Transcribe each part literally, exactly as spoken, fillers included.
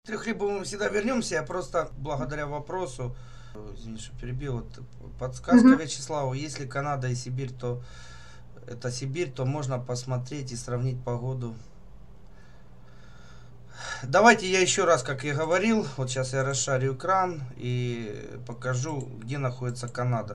Трехлибу мы всегда вернемся. Я просто благодаря вопросу, извини, что перебил, вот, подсказка Мгм. Вячеславу, если Канада и Сибирь, то это Сибирь, то можно посмотреть и сравнить погоду. Давайте я еще раз, как я говорил, вот сейчас я расшарю экран и покажу, где находится Канада.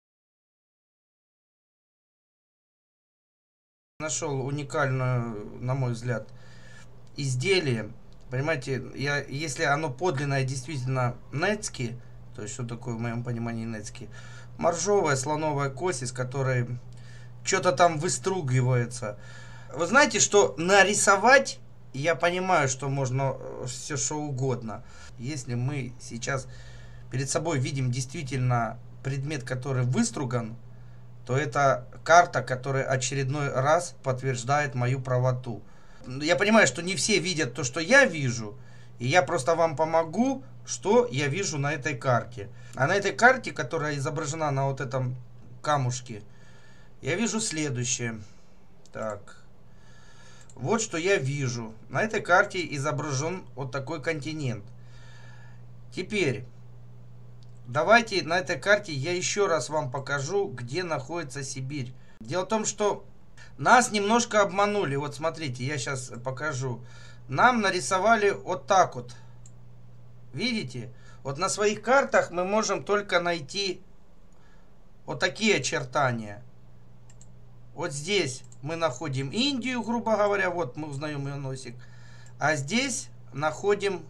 Нашел уникальную, на мой взгляд, изделие. Понимаете, я, если оно подлинное, действительно нецки, то есть что такое в моем понимании нецки, моржовая слоновая кость, из которой что-то там выстругивается. Вы знаете, что нарисовать, я понимаю, что можно все что угодно. Если мы сейчас перед собой видим действительно предмет, который выструган, то это карта, которая очередной раз подтверждает мою правоту. Я понимаю, что не все видят то, что я вижу, и я просто вам помогу, что я вижу на этой карте. А на этой карте, которая изображена на вот этом камушке, я вижу следующее. Так, вот что я вижу. На этой карте изображен вот такой континент. Теперь, давайте на этой карте я еще раз вам покажу, где находится Сибирь. Дело в том, что нас немножко обманули. Вот смотрите, я сейчас покажу. Нам нарисовали вот так вот. Видите? Вот на своих картах мы можем только найти вот такие очертания. Вот здесь мы находим Индию, грубо говоря. Вот мы узнаем ее носик. А здесь находим,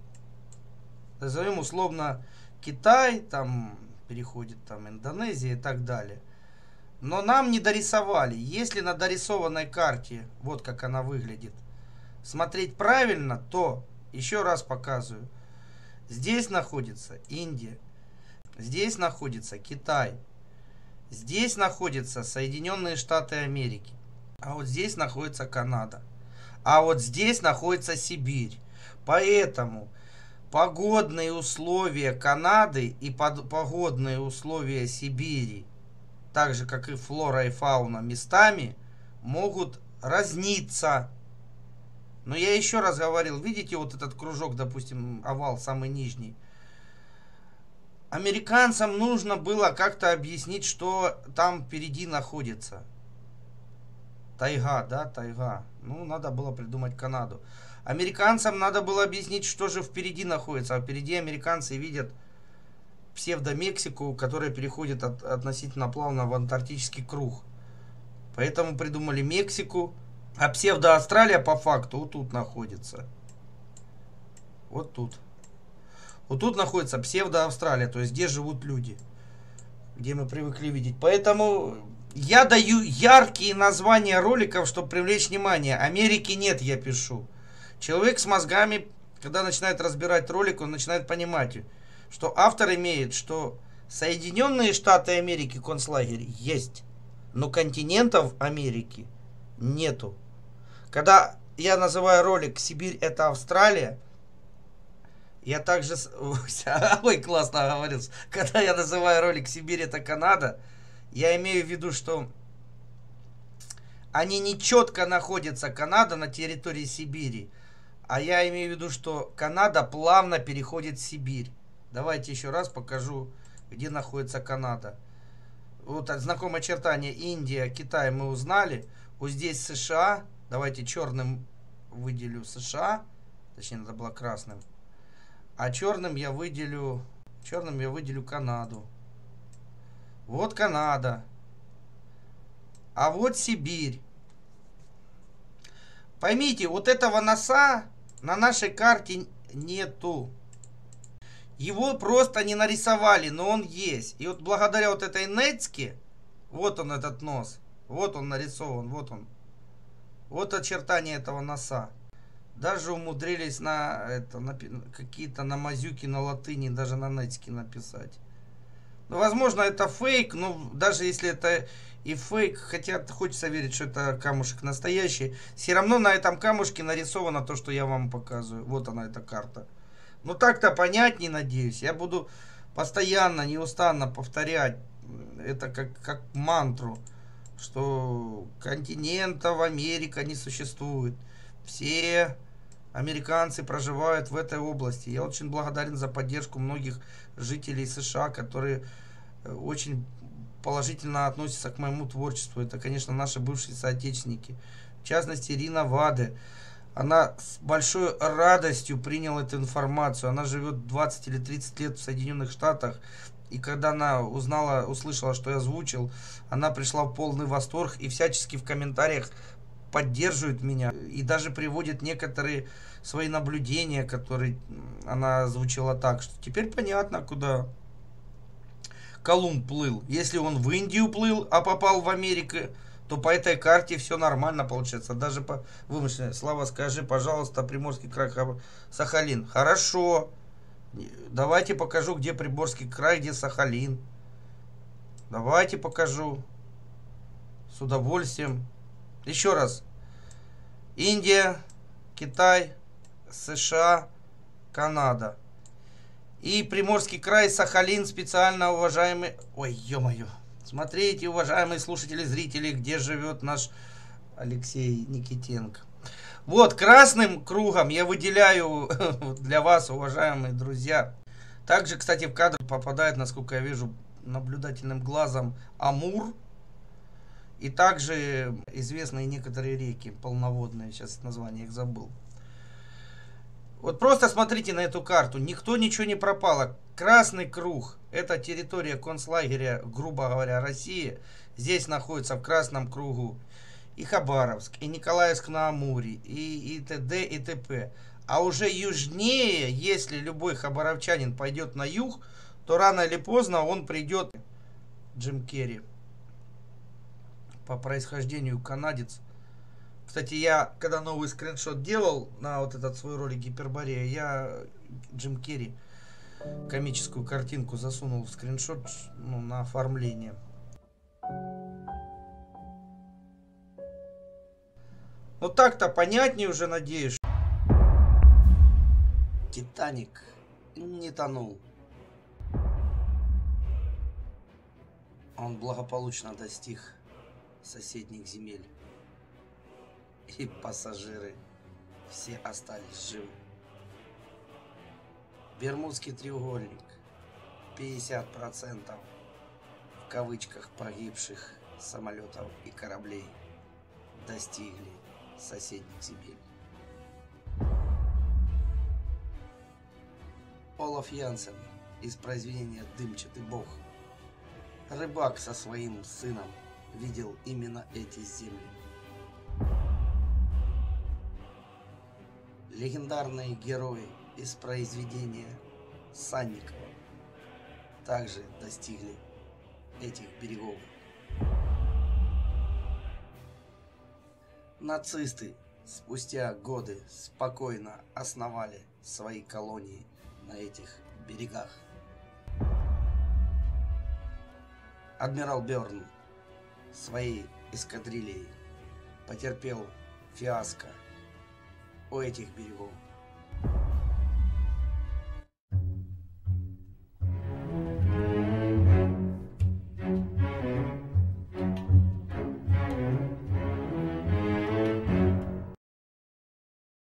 назовем условно, Китай, там переходит там Индонезия и так далее. Но нам не дорисовали. Если на дорисованной карте, вот как она выглядит, смотреть правильно, то, еще раз показываю, здесь находится Индия, здесь находится Китай, здесь находятся Соединенные Штаты Америки, а вот здесь находится Канада, а вот здесь находится Сибирь. Поэтому погодные условия Канады и погодные условия Сибири, так же как и флора и фауна, местами могут разниться. Но я еще раз говорил, видите вот этот кружок, допустим, овал, самый нижний. Американцам нужно было как-то объяснить, что там впереди находится. Тайга, да, тайга. Ну, надо было придумать Канаду. Американцам надо было объяснить, что же впереди находится. А впереди американцы видят псевдо-Мексику, которая переходит от, относительно плавно в антарктический круг. Поэтому придумали Мексику. А псевдо-Австралия по факту вот тут находится. Вот тут. Вот тут находится псевдо-Австралия, то есть где живут люди. Где мы привыкли видеть. Поэтому я даю яркие названия роликов, чтобы привлечь внимание. Америки нет, я пишу. Человек с мозгами, когда начинает разбирать ролик, он начинает понимать, что автор имеет, что Соединенные Штаты Америки, концлагерь, есть, но континентов Америки нету. Когда я называю ролик «Сибирь это Австралия», я также... Ой, классно оговорился. Когда я называю ролик «Сибирь это Канада», я имею в виду, что они не четко находятся, Канада, на территории Сибири, а я имею в виду, что Канада плавно переходит в Сибирь. Давайте еще раз покажу, где находится Канада. Вот знакомое очертание Индия, Китай мы узнали. Вот здесь США. Давайте черным выделю США. Точнее, надо было красным. А черным я выделю... Черным я выделю Канаду. Вот Канада. А вот Сибирь. Поймите, вот этого носа на нашей карте нету. Его просто не нарисовали, но он есть. И вот благодаря вот этой нецке, вот он этот нос, вот он нарисован, вот он. Вот очертания этого носа. Даже умудрились на, это, на какие-то на мазюки, на латыни, даже на нецке написать. Ну, возможно, это фейк, но даже если это и фейк, хотя хочется верить, что это камушек настоящий, все равно на этом камушке нарисовано то, что я вам показываю. Вот она, эта карта. Ну, так-то понятнее, надеюсь. Я буду постоянно, неустанно повторять это как, как мантру, что континентов Америка не существует. Все американцы проживают в этой области. Я очень благодарен за поддержку многих жителей США, которые очень положительно относятся к моему творчеству. Это, конечно, наши бывшие соотечественники. В частности, Ирина Ваде. Она с большой радостью приняла эту информацию. Она живет двадцать или тридцать лет в Соединенных Штатах. И когда она узнала, услышала, что я озвучил, она пришла в полный восторг и всячески в комментариях поддерживает меня. И даже приводит некоторые свои наблюдения, которые она озвучила так, что теперь понятно, куда Колумб плыл. Если он в Индию плыл, а попал в Америку, то по этой карте все нормально получается. Даже по вымышленной. Слава, скажи, пожалуйста, Приморский край, Сахалин. Хорошо. Давайте покажу, где Приморский край, где Сахалин. Давайте покажу. С удовольствием. Еще раз. Индия, Китай, США, Канада. И Приморский край, Сахалин, специально уважаемый... Ой, ё-моё. Смотрите, уважаемые слушатели, зрители, где живет наш Алексей Никитенко. Вот, красным кругом я выделяю для вас, уважаемые друзья. Также, кстати, в кадр попадает, насколько я вижу, наблюдательным глазом Амур. И также известные некоторые реки полноводные, сейчас название их забыл. Вот просто смотрите на эту карту, никто ничего не пропало. Красный круг — это территория концлагеря, грубо говоря, России. Здесь находится в красном кругу и Хабаровск, и Николаевск на Амуре, и, и т.д. и т.п. А уже южнее, если любой хабаровчанин пойдет на юг, то рано или поздно он придет. Джим Керри, по происхождению канадец. Кстати, я, когда новый скриншот делал на вот этот свой ролик Гиперборея, я Джим Керри комическую картинку засунул в скриншот, ну, на оформление. Ну так-то понятнее уже, надеюсь. Титаник не тонул. Он благополучно достиг соседних земель. И пассажиры все остались живы. Бермудский треугольник. пятьдесят процентов в кавычках погибших самолетов и кораблей достигли соседних земель. Олаф Янсен из произведения «Дымчатый бог». Рыбак со своим сыном видел именно эти земли. Легендарные герои из произведения Санникова также достигли этих берегов. Нацисты спустя годы спокойно основали свои колонии на этих берегах. Адмирал Бёрн своей эскадрильей потерпел фиаско у этих берегов.